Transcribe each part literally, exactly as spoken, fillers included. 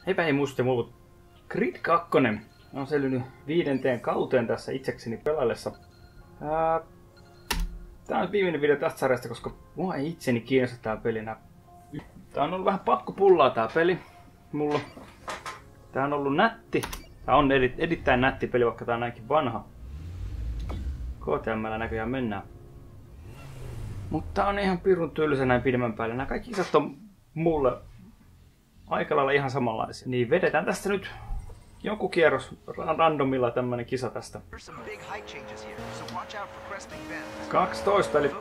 Heipä hei musta muut. Grid kaksi on selvinnyt viidenteen kauteen tässä itsekseni pelaillessa. Ää, tää on viimeinen video tästä sarjasta, koska mua ei itseni kiinnosta tää peli enää. Tää on ollut vähän pakko pullaa tää peli mulla. Tää on ollut nätti. Tää on eri, erittäin nätti peli, vaikka tää on näinkin vanha. K T M:llä näköjään mennään. Mutta on ihan pirun tylsä näin pidemmän päälle. Nämä kaikki kisat on mulle aika lailla ihan samanlaisia. Niin vedetään tästä nyt joku kierros randomilla tämmönen kisa tästä. kaksitoista eli...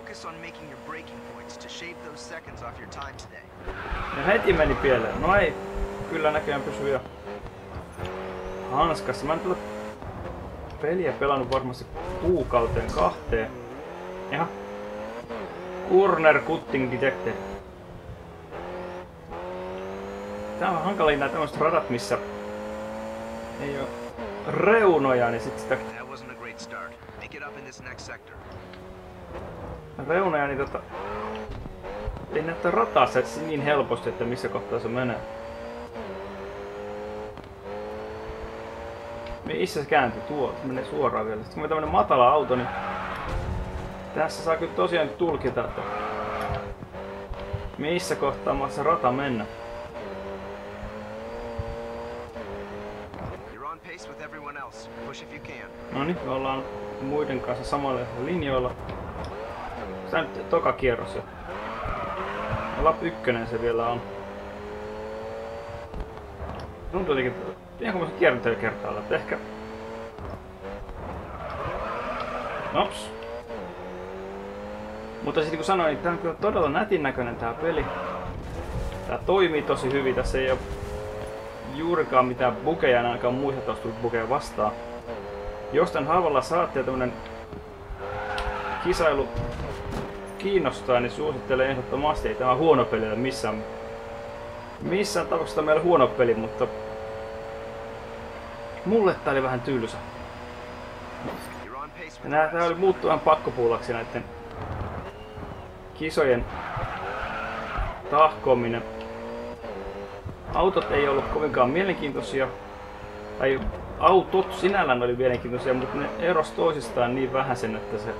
Ja heti meni pieleen. No ei, kyllä näköjään pysyy jo hanskassa. Mä en tuota peliä pelannut varmasti kuukauteen kahteen. Jaha. Corner Cutting Detected. Tää on hankalin nää tämmöset radat, missä ei oo reunoja, niin sit sitä... Reunoja, niin tota... Ei näyttää rataa se niin helposti, että missä kohtaa se menee. Missä se kääntyy? Tuo, se menee suoraan vielä. Sitten kun on tämmönen matala auto, niin... Tässä saa kyllä tosiaan tulkita, että... Missä kohtaa se rata mennä. No niin, me ollaan muiden kanssa samalla linjoilla. Tää nyt toka kierros jo. Lap ykkönen se vielä on. Tuntuu jotenkin, ihan kun mä kierrän kertaa, että ehkä... Nops. Mutta sitten kun sanoin, niin tää on kyllä todella nätin näköinen tää peli. Tää toimii tosi hyvin, tässä ei oo juurikaan mitään bugeja, en ainakaan muista, että olisi tullut bugeja vastaan. Jos tän halvalla saatte ja tämmönen kisailu kiinnostaa, niin suosittelen ehdottomasti. Ei tämä huono peli ole missään, missään tapauksessa meillä huono peli, mutta mulle tää oli vähän tylsä. Ja nää, tää oli muuttu vähän pakkopuulaksi näitten kisojen tahkominen. Autot ei ollut kovinkaan mielenkiintoisia. Tai autot sinällään oli mielenkiintoisia, mutta ne eros toisistaan niin vähän sen, että se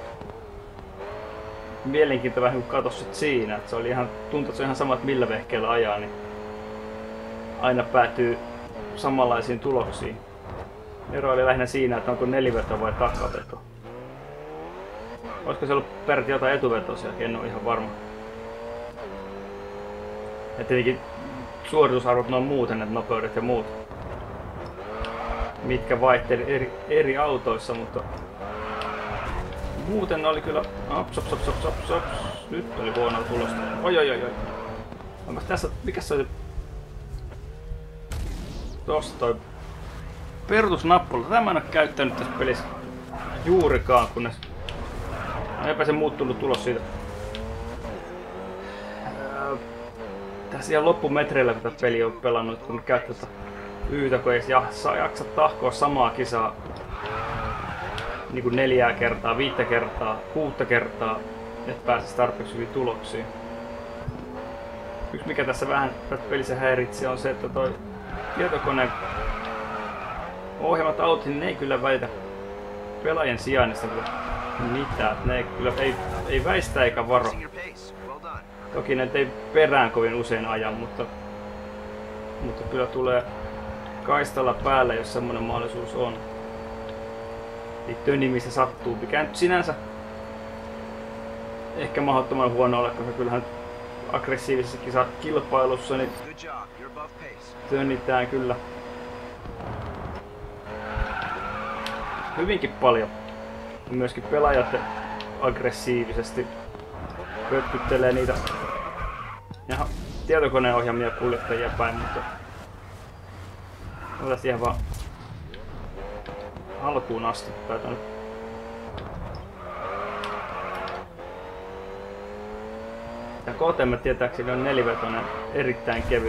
mielenkiinto vähän katosi sit siinä. Että se oli ihan, tuntui, että se on ihan sama, että millä vehkeellä ajaa, niin aina päätyy samanlaisiin tuloksiin. Ero oli lähinnä siinä, että onko neliveto vai takaveto. Olisiko se ollut peräti jotain etuvetoisiakin, en ole ihan varma. Ja tietenkin suoritusarvot noin muuten, että nopeudet ja muut. Mitkä vaihteli eri, eri autoissa, mutta... Muuten oli kyllä... Ops, ops, ops, ops, ops, ops. Nyt oli huonoa tulosta. Oi, oi, oi, oi. Onko tässä... Mikäs se oli? Tossa toi... Peruutusnappula. Tämä en ole käyttänyt tässä pelissä juurikaan, kunnes... Eipä se muuttunut tulos siitä. Öö, tässä ihan loppumetreillä kun tätä peliä on pelannut, kun käyttää tätä yytä, kun ei jaksa, jaksa tahkoa samaa kisaa niin kuin neljää kertaa, viittä kertaa, kuutta kertaa, että pääsisi tarpeeksi hyviin tuloksiin. Yksi mikä tässä vähän tätä pelissä häiritsee on se, että toi tietokoneen ohjelmat autot, niin ne ei kyllä välitä pelaajien sijainnista kyllä mitään. Ne ei kyllä ei, ei väistä eikä varo. Toki ne ei perään kovin usein aja, mutta, mutta kyllä tulee kaistalla päälle, jos semmoinen mahdollisuus on. Liittyen nimissä sattuu, mikä nyt sinänsä ehkä mahdottoman huono ole, koska kyllähän aggressiivisessa kisakilpailussa niin tönnitään kyllä hyvinkin paljon. Ja myöskin pelaajat aggressiivisesti pötkyttelee niitä jaha, tietokoneen ohjaamia kuljettajia päin, mutta otetaan siihen vaan alkuun asti. Päätän. Ja K T M tietääkseni on nelivetoinen, erittäin kevyt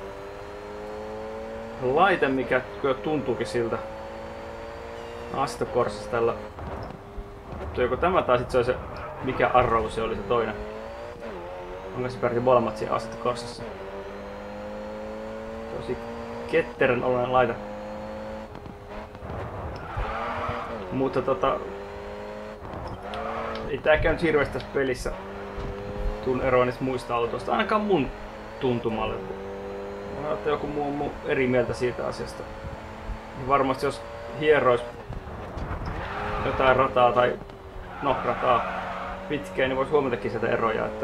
laite, mikä kyllä tuntuukin siltä Assetto Corsassa tällä. Joko tämä tai sit se oli se, mikä Arrow se oli se toinen. Onko se peräti molemmat siinä Assetto Corsassa? Tosi ketterän oloinen laite. Mutta tota... ei tääkään nyt hirveästi tässä pelissä tuun eroa niistä muista autoista, ainakaan mun tuntumalle. Mä että joku muu on mun eri mieltä siitä asiasta. Ja varmasti jos hierois jotain rataa tai no rataa pitkään, niin vois huomatakin sieltä eroja, että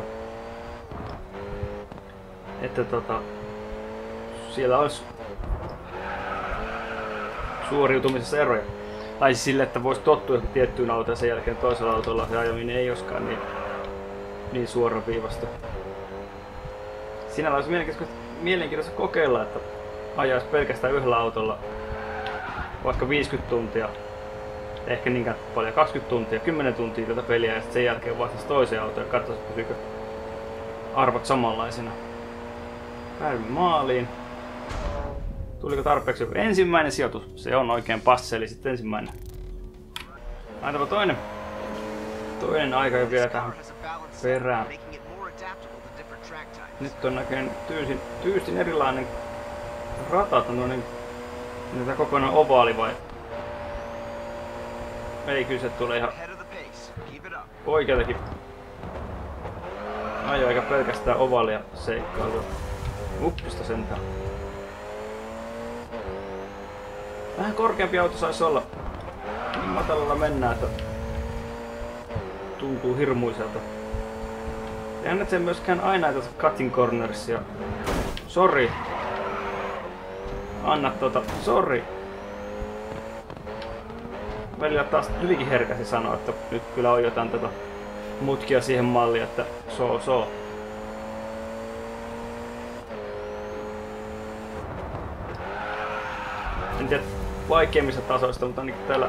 että tota siellä olisi suoriutumisessa eroja. Tai siis sille, että voisi tottua tiettyyn autoon ja sen jälkeen toisella autolla se ajaminen ei olisikaan niin, niin suoraviivasta. Sinällä olisi mielenkiintoista, mielenkiintoista kokeilla, että ajaisi pelkästään yhdellä autolla vaikka viisikymmentä tuntia, ehkä niinkään paljon, kaksikymmentä tuntia, kymmenen tuntia tätä peliä ja sitten sen jälkeen vaihtaisi toiseen autoon ja katsoisi, pysyykö arvot samanlaisina. Päädymme maaliin. Tuliko tarpeeksi joku ensimmäinen sijoitus? Se on oikein passe, eli sitten ensimmäinen. Laitapa toinen. Toinen aika jo vielä tähän perään. Nyt on näköjään tyysin, tyysin erilainen rata, on niin, niin kokonaan ovaali vai? Ei, kyllä se tulee ihan oikealtakin ajo, eikä pelkästään ovaalia seikkailua. Uppista sentään. Vähän korkeampi auto saisi olla. Niin matalalla mennään, että tuntuu hirmuiselta. Ei annat sen myöskään aina tuota cutting cornersia. Sori. Anna tota. Sori. Välillä taas hyvinkin herkästi sanoa, että nyt kyllä on jotain tätä mutkia siihen malliin, että soo soo. En tiedä vaikeimmista tasoista, mutta niin tällä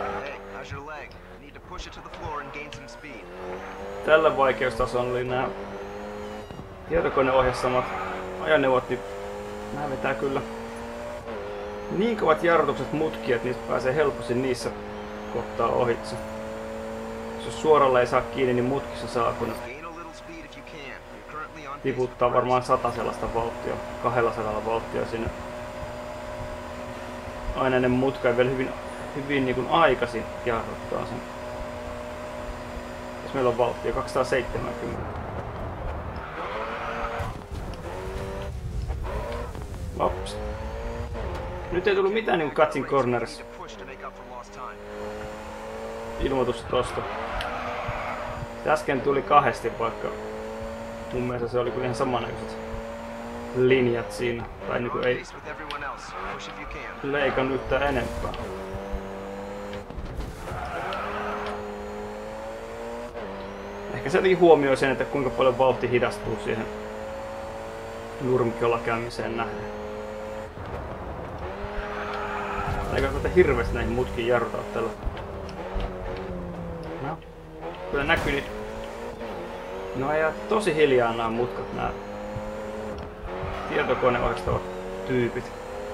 tällä vaikeustasolla oli nämä tietokoneohjassamat ajoneuvot, niin nämä vetää kyllä niin kovat jarrutukset mutkia, että niistä pääsee helposti niissä kohtaa ohitse. Jos suoralla ei saa kiinni, niin mutkissa saa, kun ne tiputtaa varmaan sata sellaista vauhtia, kaksisataa vauhtia sinne. Aina ne mutka vielä hyvin, hyvin niin kuin aikaisin jarruttaa sen. Jos meillä on vauhtia kaksisataaseitsemänkymmentä. Ops. Nyt ei tullut mitään niin kuin cutting corners. Ilmoitus tosta. Äsken tuli kahdesti, vaikka mun mielestä se oli kyllä ihan samannäköiset linjat siinä. Tai niinku ei leikannut yhtään enempää. Ehkä se jotenkin huomioi sen, että kuinka paljon vauhti hidastuu siihen nurmikolla käymiseen nähden. Eikä tätä hirveästi näihin mutkiin jarruta tällä. No, kyllä näkyy niin. No ajaa tosi hiljaa nämä mutkat, nämä tietokoneohjastavat tyypit.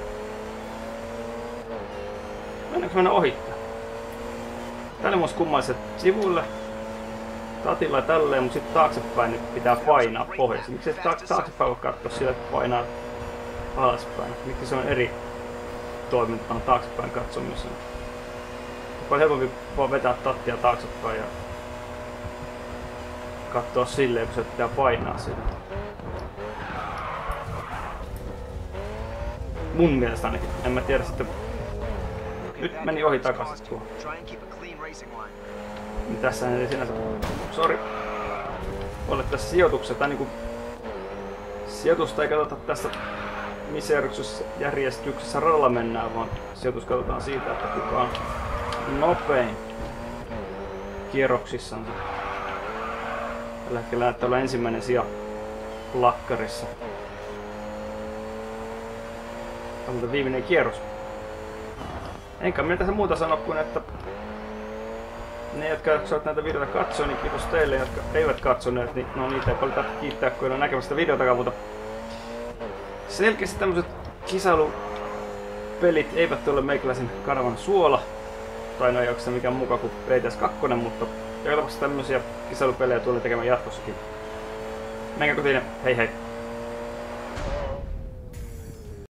Mennäänkö mennä ohittaa? Tälle mun kummaiset sivuille. Tatilla tälleen, mutta sitten taaksepäin nyt pitää painaa pohjassa. Miksi se taaksepäin voi katsoa sillä, että painaa alaspäin? Miksi se on eri toimintaa taaksepäin katsomisen? On paljon helpompi vaan vetää tattia taaksepäin ja katsoa silleen, kun se pitää painaa sitä. Mun mielestä ainakin. En mä tiedä sitten. Nyt meni ohi takaisin tuo. Tässä ei sinänsä. Sori. Olet tässä sijoituksessa. Tai niinku sijoitusta ei katsota tässä missä järjestyksessä radalla mennään, vaan sijoitus katsotaan siitä, että kuka on nopein kierroksissansa. Tällä hetkellä näyttää olla ensimmäinen sija plakkarissa. Tämä on viimeinen kierros. Enkä minä tässä muuta sano kuin, että ne, jotka jaksavat näitä videoita katsoa, niin kiitos teille, jotka eivät katsoneet, niin no niitä ei paljon tarvitse kiittää, kun ei ole näkemästä videotakaan, mutta selkeästi tämmöiset kisailupelit eivät ole meikäläisen kanavan suola, tai no ei oikeastaan mikään mukaan kuin P T S kaksi, mutta joka tapauksessa tämmöisiä kisailupelejä tulee tekemään jatkossakin. Menkää kotiin, hei hei!